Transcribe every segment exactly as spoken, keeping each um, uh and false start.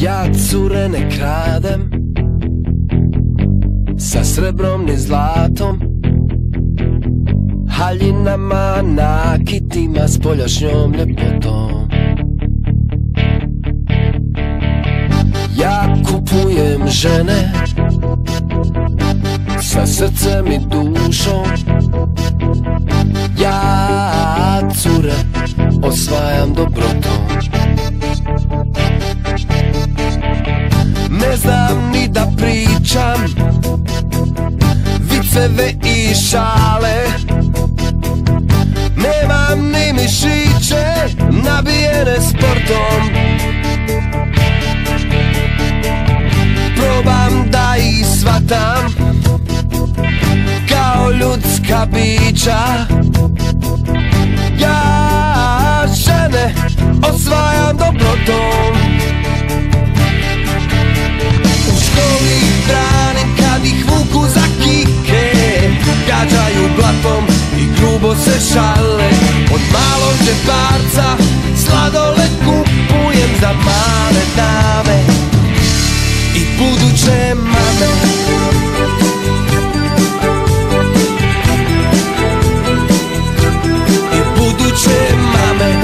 Ja cure ne kradem, sa srebrom ni zlatom, haljinama, nakitima, spoljašnjom ljepotom. Ja kupujem žene sa srcem i dušom. Ja cure osvajam dobrotom. Ne znam ni da pričam viceve i šale, nemam ni mišiće nabijene sportom. Probam da ih shvatam kao ljudska bića. Ja žene osvajam dobrotom. U školi branim kad ih vuku za kike, gađaju blatom i grubo se šale. Od malog džeparca sladoled kupujem za male dame i buduće mame. I buduće mame.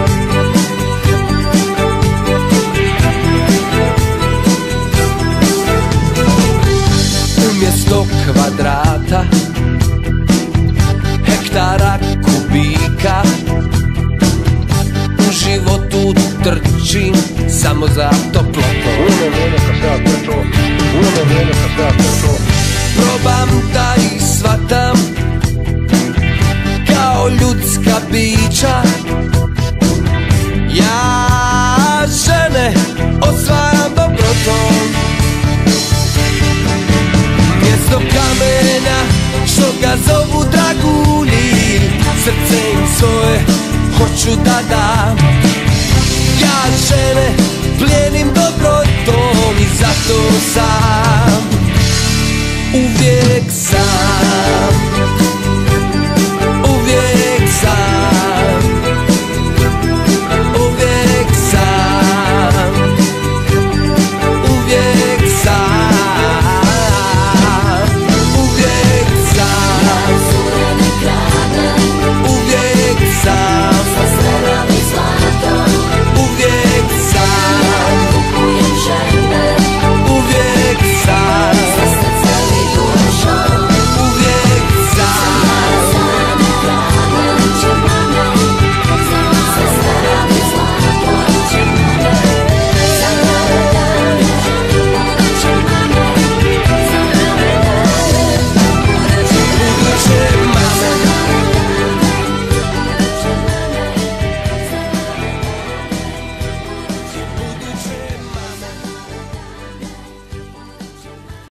Umjesto kvadrata, hektara, kubika, u životu trčim samo za toplotom. Uno vrijeme kad se ja trčao, uno vrijeme kad se ja trčao. Probam da ih shvatam kao ljudska bića. Ja žene osvajam dobrotom. Mjesto kamenja što ga zovu dragulji, srce im svoje hoću da dam. Ja žene plijenim dobrotom i zato sam